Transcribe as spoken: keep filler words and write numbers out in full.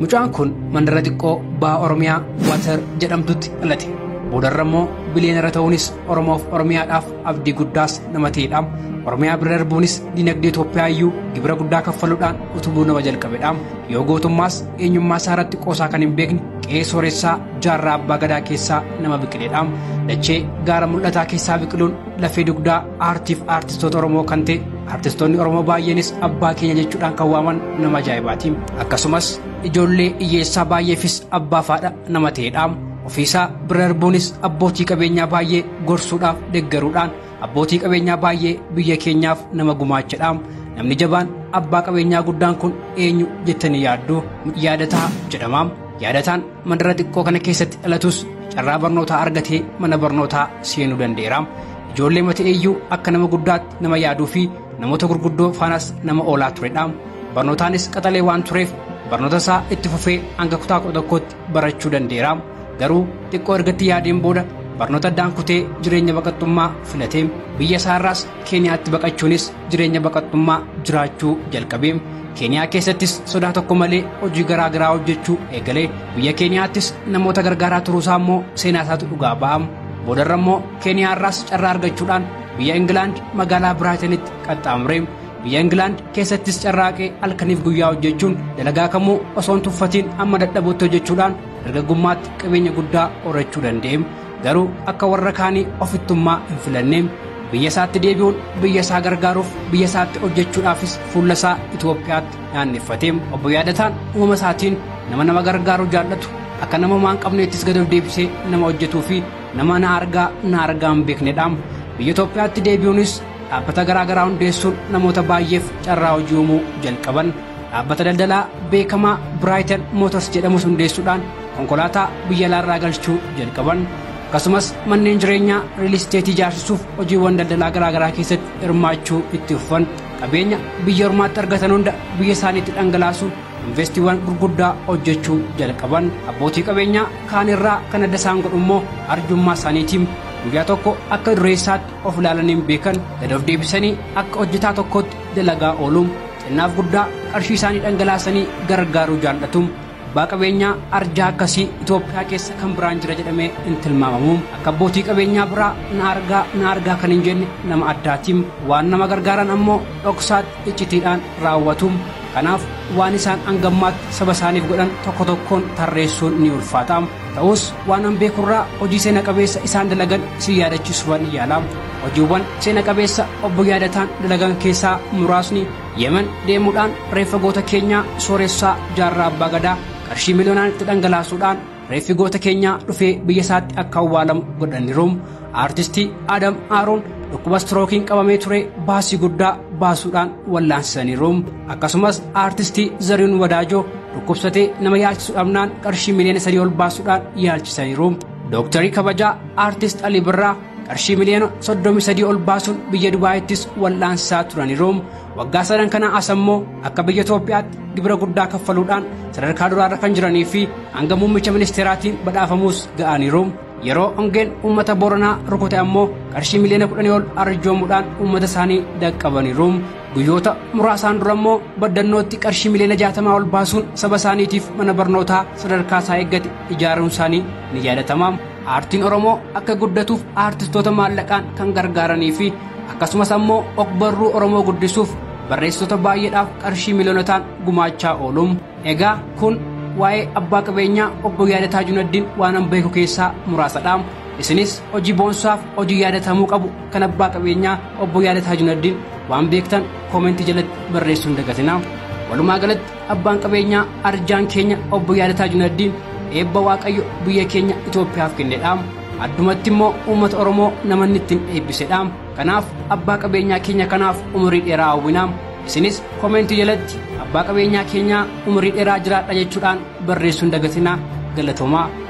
Mucaan kun mandara xiqqoo baha Oromiyaa Water jedhamtutti dhalate. Boodarra immoo biliyeenera ta'uunis Oromoof Oromiyaadhaaf abdii guddaas nama ta'edha. Oromiyaa bira darbuunis dinagdee Itoophiyaa iyyuu gibira guddaa kaffaluudhaan utubuu nama jalqabedha. Yoo gootummaas eenyummaa isaa irratti qoosaa kan hin beekne qe'ee sooressaa jaarraa abbaa gadaa keessaa nama biqiledha. Dachee gaara mul'ataa keessaa biqiluun lafee dugdaa aartiif aartistoota Oromoo kan ta'e aartistoonni Oromoo baay'eenis abbaa keenya jechuudhaan kan waaman nama ajaa'ibaati. Akkasumas ijoollee hiyyeessaa baay'eefis abbaa faadha nama ta'edha. Ofiisaa bira darbuunis abbootii qabeenyaa baay'ee gorsuudhaaf deeggaruudhaan abbootii qabeenyaa baay'ee biyya keenyaaf nama gumaachedha. Namni jabaan abbaa qabeenyaa guddaan kun eenyu jettanii yaaddu? Yaadataa jedhama. Yaadataan mandara xiqqoo kana keessatti dhalatus carraa barnootaa argatee mana barnootaa seenuu danda'eera. Ijoollee mata eeyyuu akka nama guddaatti nama yaaduu fi namoota gurguddoo faanas nama oolaa turedha. Barnootaanis qaxalee waan tureef barnoota isaa itti fufee hanga kutaa kudha tokkootti barachuu danda'eera. Garuu xiqqoo ergatti yaadeen booda barnoota addaan kutee jireenya baqattummaa filatee biyya isaarraas Keeniyaatti baqachuunis jireenya baqattummaa jiraachuu jalqabee. Keeniyaa keessattis sodaa tokko malee hojii garaa garaa hojjechuu eegalee biyya Keeniyaattis namoota gargaaraa turuusaa immoo seenaa isaatu dhugaa ba'a. Boodarra immoo Keeniyaarraas carraa argachuudhaan biyya Ingilaand magaalaa Biraayitanitti qaxxaamuree. Biyya Ingilaand keessattis carraaqee halkaniif guyyaa hojjechuun dalagaa kamuu osoo hin tuffatiin amma dadhabutti hojjechuudhaan dargaggummaatti qabeenya guddaa horachuu danda'e. Garuu akka warra kaanii ofittummaa hin filanne. Biyya isaatti deebi'uun biyya isaa gargaaruuf biyya isaatti hojjechuudhaafis fuula isaa Itoophiyaatti naanneffate. Obbo Yaadataan uumama isaatiin nama nama gargaaruu jaallatu akka nama waan qabneettis gad of deebisee nama hojjetuu fi nama na argaa na argaa hin beeknedha. Biyya Itoophiyaatti deebi'uunis dhaabbata garaa garaa hundeessuun namoota baay'eef carraa hojii uumuu jalqaban. Dhaabbata daldalaa beekamaa Brighton Motors jedhamus hundeessuudhaan konkolaataa biyya alaarraa galchuu jalqaban. Akkasumas manneen jireenyaa riil isteetii ijaarsisuuf hojiiwwan daldalaa garaa garaa keessatti hirmaachuu itti fufan. Qabeenya biyya ormaatti argatan hunda biyya isaaniitti dhangalaasuun investiiwwan gurguddaa hojjechuu jalqaban. Abbootii qabeenyaa kaan irraa kan adda isaan godhu immoo arjummaa isaaniitiin guyyaa tokko akka dureessaatti of ilaalaniin beekan gad of deebisanii akka hojjetaa tokkootti dalagaa ooluun xinnaaf guddaa qarshii isaanii dhangalaasanii gargaaruu jaallatu. Abbaa qabeenyaa arjaa akkasii Itoophiyaa keessa kan biraan jira jedhamee hin tilmaamamu. Akka abbootii qabeenyaa biraa na argaa na argaa kan hin jenne nama addaatiin waan nama gargaaran ammoo dhoksaatti iccitiidhaan raawwatu. Kanaaf waan isaan hangammaatti saba isaaniif godhan tokko tokkoon tarreessuun ni ulfaata. Ta'us waan an beekurraa hojii seena qabeessa isaan dalagan si yaadachiisuudhaan yaala. Hojiiwwan seena qabeessa obbo Yaadataan dalagan keessaa muraasni Yemen deemuudhaan reeffa goota keenyaa sooressaa jaarraa abbaa gadaa qarshii miliyoonaan itti dhangalaasuudhaan reeffi goota keenyaa dhufee biyya isaatti akka awwaalamu godhaniiru. Aartistii Adam Aaroon dhukkuba strookiin qabamee ture baasii guddaa baasuudhaan wallaansisaniiru. Akkasumas aartistii Zarihuun Wadaajoo dhukkubsatee nama yaalchisu dhabnaan qarshii miliyoona sadii ol baasuudhaan yaalchisaniiru. Dooktarii kabajaa aartist Ali Birraa qarshii miliyoona soddomii sadii ol baasuun biyya Dubaayittis wallaansisaa turaniiru. Waggaa sadan kana as ammoo akka biyya Itoophiyaatti gibira guddaa kaffaluudhaan sadarkaa duraarra kan jiranii fi hanga muummicha ministeeraatiin badhaafamuus ga'aniiru. Yeroo hongeen uummata Booranaa rukute ammoo qarshii miliyoona kudhanii ol arjoomuudhaan uummata isaanii dhaqqabaniiru. Guyyoota muraasaan dura immoo baddannootti qarshii miliyoona jaatamaa ol baasuun saba isaaniitiif mana barnootaa sadarkaa isaa eeggate ijaaruun isaanii ni yaadatama. Aartiin Oromoo akka guddatuuf aartistoota maallaqaan kan gargaaranii fi akkasumas ammoo ogbarruu Oromoo guddisuuf barreessitoota baay'eedhaaf qarshii miliyoonotaan gumaachaa oolu. Egaa kun waa'ee abbaa qabeenyaa obbo Yaadataa Junaddiin waan an beeku keessaa muraasadha. Isinis hojii boonsaaf hojii yaadatamuu qabu kan abbaa qabeenyaa obbo Yaadataa Junaddiin waan beektan koomentii jalatti barreessuun dagatina. Walumaa galatti abbaan qabeenyaa arjaan keenya obbo Yaadataa Junaddiin eebba waaqayyo biyya keenya Itoophiyaaf kennedha. Addumatti immoo uummata Oromoo namanni ittiin eebbisedha. Kanaaf abbaa qabeenyaa keenya kanaaf umurii dheeraa hawwina. Isinis koomentii jalatti abbaa qabeenyaa keenyaa umurii dheeraa jiraadha jechuudhaan barreessuun dagatina. Galatoomaa.